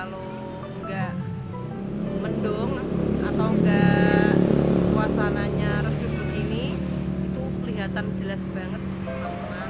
kalau nggak mendung atau nggak suasananya redup begini itu kelihatan jelas banget teman-teman.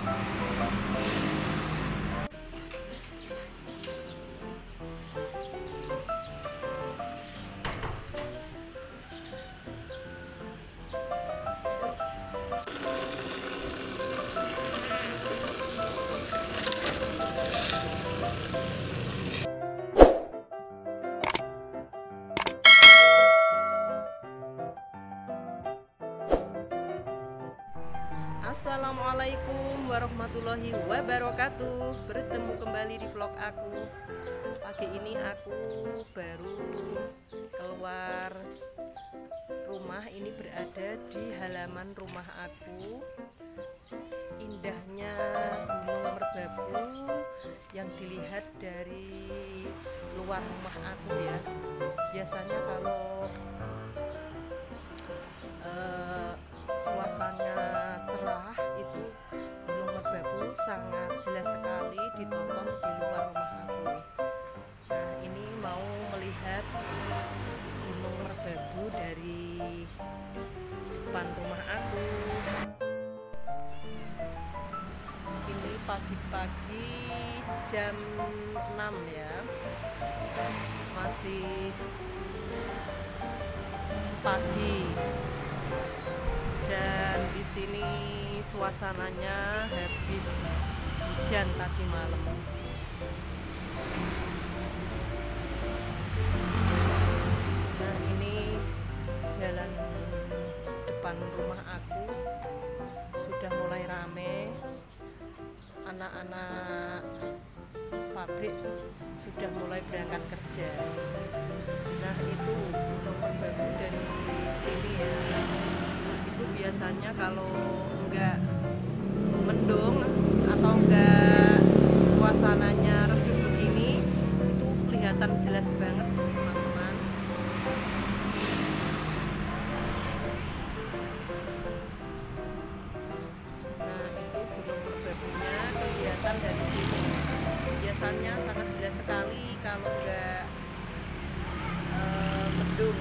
Assalamualaikum warahmatullahi wabarakatuh. Bertemu kembali di vlog aku. Pagi ini aku baru keluar rumah. Ini berada di halaman rumah aku. Indahnya Gunung Merbabu yang dilihat dari luar rumah aku ya. Biasanya kalau suasana cerah itu Gunung Merbabu sangat jelas sekali ditonton di luar rumah aku. Nah, ini mau melihat Gunung Merbabu dari depan rumah aku. Ini pagi-pagi jam 6 ya, masih pagi. Dan di sini suasananya habis hujan tadi malam. Nah, ini jalan depan rumah aku sudah mulai rame. Anak-anak pabrik sudah mulai berangkat kerja. Nah, itu Gunung Merbabu dari sini ya. Itu biasanya kalau enggak mendung atau enggak suasananya redup begini itu kelihatan jelas banget teman-teman. Nah, itu Gunung Merbabunya kelihatan dari sini. Biasanya sangat jelas sekali kalau enggak mendung.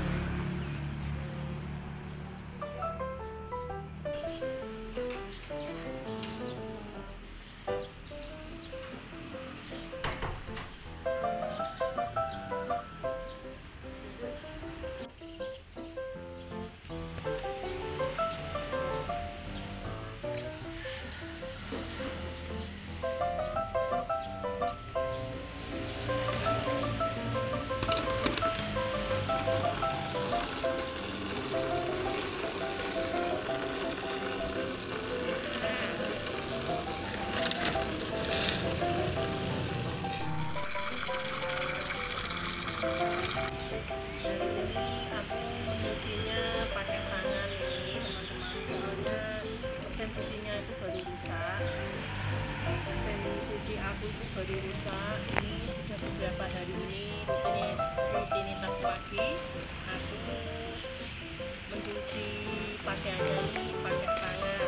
Pakai tangan ini teman-teman, soalnya mesin cucinya itu baru rusak. Mesin cuci aku itu baru rusak. Ini sudah beberapa hari ini rutinitas pagi aku mencuci pakaiannya ini pakai tangan.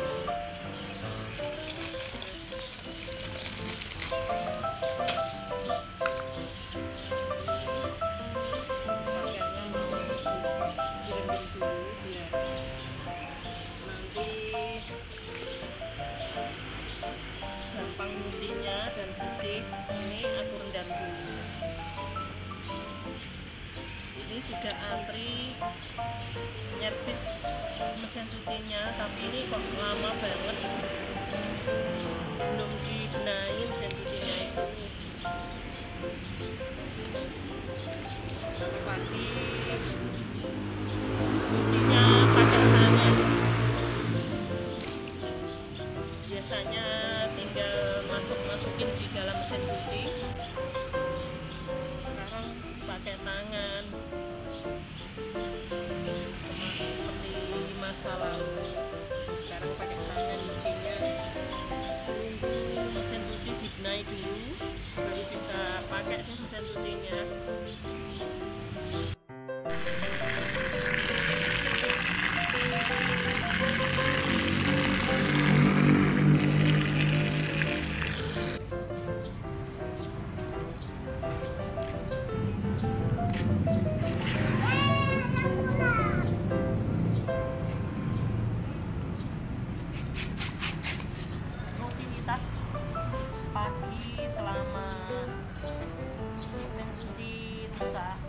Gampang nyucinya dan bersih. Ini aku rendam dulu. Ini sudah antri nyervis mesin cucinya, tapi ini kok lama banget belum dibenahi mesin cucinya itu. Pagi cucinya pakai tangan. Biasanya tinggal masukin di dalam mesin cuci. Sekarang pakai tangan. Seperti masa lalu. Sekarang pakai tangan cucinya. Tunggu mesin cuci dibenahi dulu, baru bisa pakai deh mesin cucinya. bisa